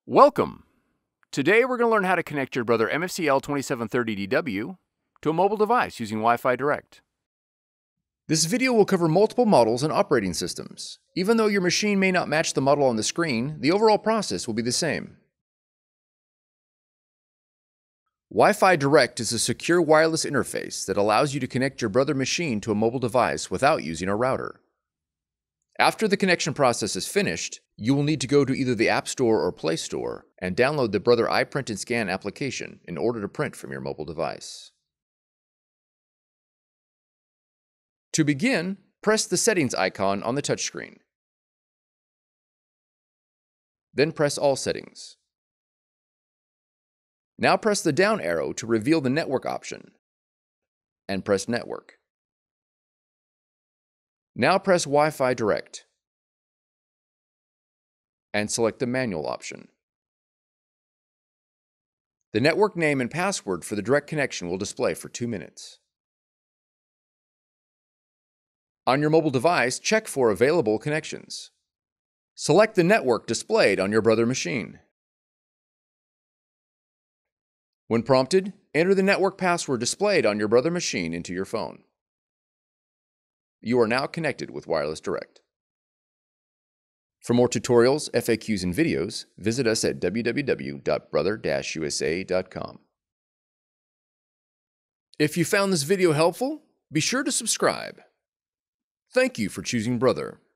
Welcome! Today we're going to learn how to connect your Brother MFCL2730DW to a mobile device using Wi-Fi Direct. This video will cover multiple models and operating systems. Even though your machine may not match the model on the screen, the overall process will be the same. Wi-Fi Direct is a secure wireless interface that allows you to connect your Brother machine to a mobile device without using a router. After the connection process is finished, you will need to go to either the App Store or Play Store and download the Brother iPrint and Scan application in order to print from your mobile device. To begin, press the Settings icon on the touchscreen. Then press All Settings. Now press the down arrow to reveal the Network option, and press Network. Now press Wi-Fi Direct and select the Manual option. The network name and password for the direct connection will display for 2 minutes. On your mobile device, check for available connections. Select the network displayed on your Brother machine. When prompted, enter the network password displayed on your Brother machine into your phone. You are now connected with Wireless Direct. For more tutorials, FAQs, and videos, visit us at www.brother-usa.com. If you found this video helpful, be sure to subscribe. Thank you for choosing Brother.